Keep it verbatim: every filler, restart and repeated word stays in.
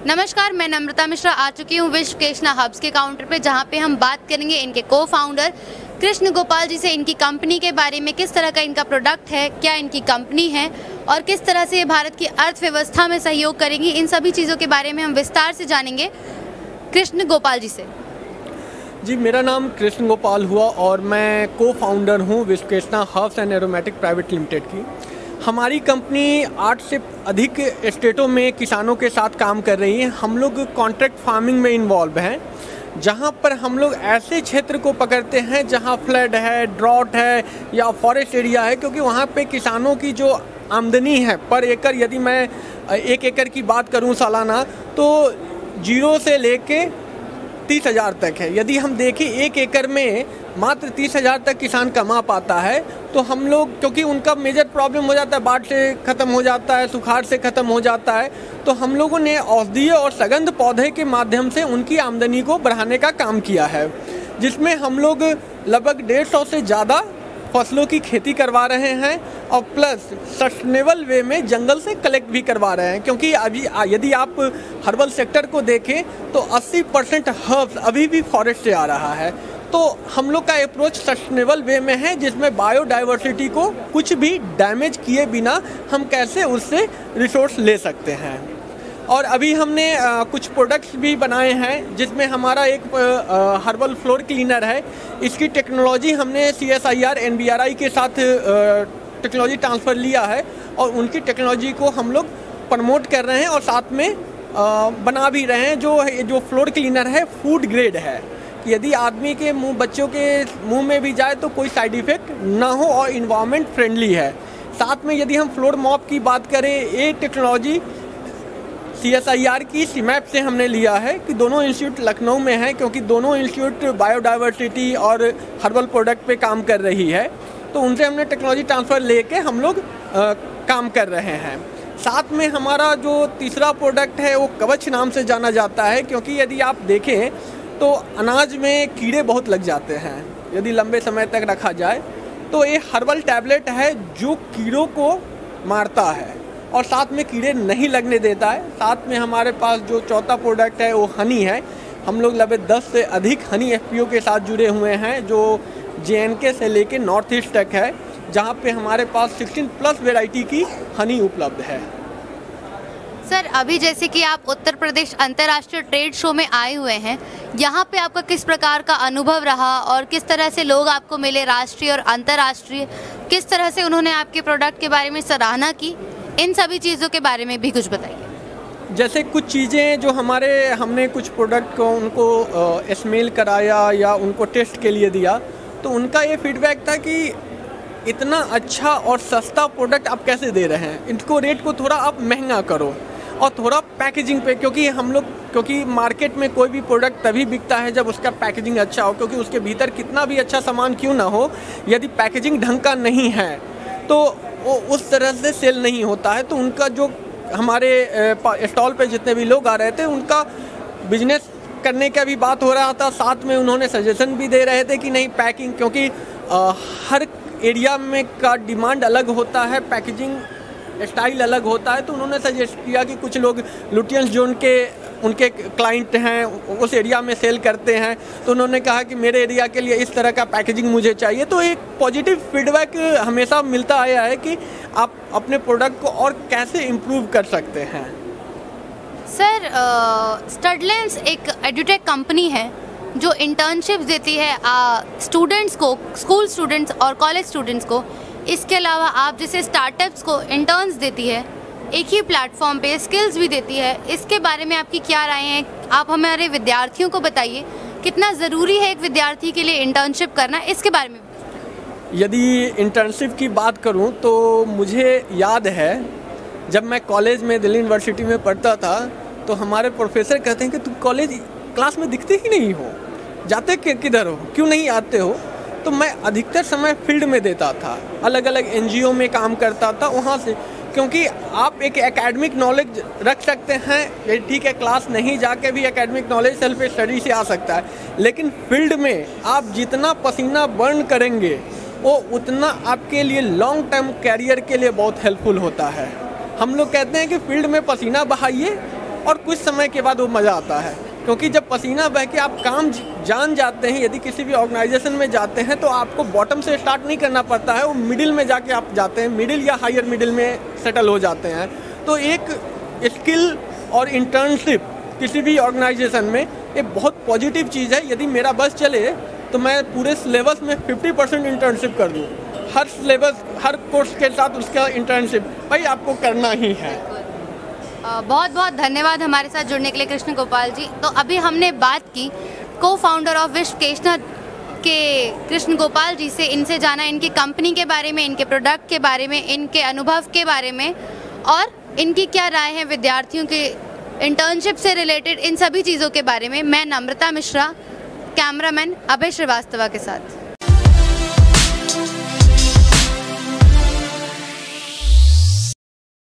नमस्कार, मैं नम्रता मिश्रा आ चुकी हूँ विश्व कृष्णा हब्स के काउंटर पे, जहाँ पे हम बात करेंगे इनके को फाउंडर कृष्ण गोपाल जी से, इनकी कंपनी के बारे में, किस तरह का इनका प्रोडक्ट है, क्या इनकी कंपनी है और किस तरह से ये भारत की अर्थव्यवस्था में सहयोग करेंगी। इन सभी चीज़ों के बारे में हम विस्तार से जानेंगे कृष्ण गोपाल जी से। जी, मेरा नाम कृष्ण गोपाल हुआ और मैं को फाउंडर हूँ Vishwa Krishna herbs and aromatic private limited की। हमारी कंपनी आठ से अधिक स्टेटों में किसानों के साथ काम कर रही है। हम लोग कॉन्ट्रैक्ट फार्मिंग में इन्वॉल्व हैं, जहाँ पर हम लोग ऐसे क्षेत्र को पकड़ते हैं जहाँ फ्लड है, ड्रॉट है या फॉरेस्ट एरिया है, क्योंकि वहाँ पे किसानों की जो आमदनी है पर एकड़, यदि मैं एक एकड़ की बात करूँ सालाना, तो जीरो से लेके तीस हज़ार तक है। यदि हम देखें एक एकड़ में मात्र तीस हज़ार तक किसान कमा पाता है, तो हम लोग, क्योंकि उनका मेजर प्रॉब्लम हो जाता है, बाढ़ से ख़त्म हो जाता है, सुखाड़ से ख़त्म हो जाता है, तो हम लोगों ने औषधीय और सगंध पौधे के माध्यम से उनकी आमदनी को बढ़ाने का काम किया है, जिसमें हम लोग लगभग डेढ़ सौ से ज़्यादा फसलों की खेती करवा रहे हैं और प्लस सस्टेनेबल वे में जंगल से कलेक्ट भी करवा रहे हैं। क्योंकि अभी यदि आप हर्बल सेक्टर को देखें तो अस्सी परसेंट हर्ब्स अभी भी फॉरेस्ट से आ रहा है। तो हम लोग का अप्रोच सस्टेनेबल वे में है, जिसमें बायोडाइवर्सिटी को कुछ भी डैमेज किए बिना हम कैसे उससे रिसोर्स ले सकते हैं। और अभी हमने आ, कुछ प्रोडक्ट्स भी बनाए हैं, जिसमें हमारा एक हर्बल फ्लोर क्लीनर है। इसकी टेक्नोलॉजी हमने C S I R N B R I के साथ टेक्नोलॉजी ट्रांसफ़र लिया है और उनकी टेक्नोलॉजी को हम लोग प्रमोट कर रहे हैं और साथ में आ, बना भी रहे हैं। जो जो फ्लोर क्लीनर है फूड ग्रेड है, कि यदि आदमी के मुंह, बच्चों के मुंह में भी जाए तो कोई साइड इफ़ेक्ट ना हो और इन्वायरमेंट फ्रेंडली है। साथ में यदि हम फ्लोर मॉप की बात करें, ये technology C S I R की सीमैप से हमने लिया है, कि दोनों इंस्टीट्यूट लखनऊ में हैं, क्योंकि दोनों इंस्टीट्यूट बायोडाइवर्सिटी और हर्बल प्रोडक्ट पे काम कर रही है, तो उनसे हमने टेक्नोलॉजी ट्रांसफ़र लेके हम लोग आ, काम कर रहे हैं। साथ में हमारा जो तीसरा प्रोडक्ट है वो कवच नाम से जाना जाता है, क्योंकि यदि आप देखें तो अनाज में कीड़े बहुत लग जाते हैं यदि लंबे समय तक रखा जाए, तो ये हर्बल टैबलेट है जो कीड़ों को मारता है और साथ में कीड़े नहीं लगने देता है। साथ में हमारे पास जो चौथा प्रोडक्ट है वो हनी है। हम लोग लगभग दस से अधिक हनी एफ पी ओ के साथ जुड़े हुए हैं, जो जे एन के से लेके नॉर्थ ईस्ट तक है, जहाँ पे हमारे पास सोलह प्लस वैरायटी की हनी उपलब्ध है। सर, अभी जैसे कि आप उत्तर प्रदेश अंतर्राष्ट्रीय ट्रेड शो में आए हुए हैं, यहाँ पे आपका किस प्रकार का अनुभव रहा और किस तरह से लोग आपको मिले, राष्ट्रीय और अंतर्राष्ट्रीय, किस तरह से उन्होंने आपके प्रोडक्ट के बारे में सराहना की, इन सभी चीज़ों के बारे में भी कुछ बताइए। जैसे कुछ चीज़ें जो हमारे, हमने कुछ प्रोडक्ट को उनको स्मेल कराया या उनको टेस्ट के लिए दिया, तो उनका ये फीडबैक था कि इतना अच्छा और सस्ता प्रोडक्ट आप कैसे दे रहे हैं, इनको रेट को थोड़ा आप महंगा करो और थोड़ा पैकेजिंग पे, क्योंकि हम लोग, क्योंकि मार्केट में कोई भी प्रोडक्ट तभी बिकता है जब उसका पैकेजिंग अच्छा हो, क्योंकि उसके भीतर कितना भी अच्छा सामान क्यों ना हो, यदि पैकेजिंग ढंग का नहीं है तो वो उस तरह से सेल नहीं होता है। तो उनका जो, हमारे स्टॉल पे जितने भी लोग आ रहे थे, उनका बिजनेस करने का भी बात हो रहा था, साथ में उन्होंने सजेशन भी दे रहे थे कि नहीं पैकिंग, क्योंकि आ, हर एरिया में का डिमांड अलग होता है, पैकेजिंग स्टाइल अलग होता है। तो उन्होंने सजेस्ट किया कि कुछ लोग लुटियंस जोन के उनके क्लाइंट हैं, उस एरिया में सेल करते हैं, तो उन्होंने कहा कि मेरे एरिया के लिए इस तरह का पैकेजिंग मुझे चाहिए। तो एक पॉजिटिव फीडबैक हमेशा मिलता आया है कि आप अपने प्रोडक्ट को और कैसे इम्प्रूव कर सकते हैं। सर, स्टडलेंस एक एडुटेक कंपनी है जो इंटर्नशिप देती है स्टूडेंट्स को, स्कूल स्टूडेंट्स और कॉलेज स्टूडेंट्स को। इसके अलावा आप जैसे स्टार्टअप्स को इंटर्न्स देती है, एक ही प्लेटफॉर्म पे स्किल्स भी देती है। इसके बारे में आपकी क्या राय है? आप हमारे विद्यार्थियों को बताइए, कितना ज़रूरी है एक विद्यार्थी के लिए इंटर्नशिप करना, इसके बारे में। यदि इंटर्नशिप की बात करूं तो मुझे याद है जब मैं कॉलेज में, दिल्ली यूनिवर्सिटी में पढ़ता था, तो हमारे प्रोफेसर कहते हैं कि तुम कॉलेज क्लास में दिखते ही नहीं हो, जाते किधर हो, क्यों नहीं आते हो? तो मैं अधिकतर समय फील्ड में देता था, अलग अलग एन जी ओ में काम करता था वहाँ से, क्योंकि आप एक एकेडमिक नॉलेज रख सकते हैं, ठीक है, क्लास नहीं जाके भी एकेडमिक नॉलेज सेल्फ स्टडी से आ सकता है, लेकिन फील्ड में आप जितना पसीना बर्न करेंगे वो उतना आपके लिए लॉन्ग टर्म कैरियर के लिए बहुत हेल्पफुल होता है। हम लोग कहते हैं कि फील्ड में पसीना बहाइए और कुछ समय के बाद वो मज़ा आता है, क्योंकि जब पसीना बह के आप काम जान जाते हैं, यदि किसी भी ऑर्गेनाइजेशन में जाते हैं तो आपको बॉटम से स्टार्ट नहीं करना पड़ता है, वो मिडिल में जाके आप जाते हैं, मिडिल या हायर मिडिल में सेटल हो जाते हैं। तो एक स्किल और इंटर्नशिप किसी भी ऑर्गेनाइजेशन में ये बहुत पॉजिटिव चीज़ है। यदि मेरा बस चले तो मैं पूरे सिलेबस में फिफ्टी परसेंट इंटर्नशिप कर दूँ, हर सिलेबस हर कोर्स के साथ उसका इंटर्नशिप भाई आपको करना ही है। बहुत बहुत धन्यवाद हमारे साथ जुड़ने के लिए कृष्ण गोपाल जी। तो अभी हमने बात की को फाउंडर ऑफ विश्वकेशना के कृष्ण गोपाल जी से, इनसे जाना इनकी कंपनी के बारे में, इनके प्रोडक्ट के बारे में, इनके अनुभव के बारे में और इनकी क्या राय है विद्यार्थियों के इंटर्नशिप से रिलेटेड, इन सभी चीज़ों के बारे में। मैं नम्रता मिश्रा, कैमरामैन अभय श्रीवास्तव के साथ।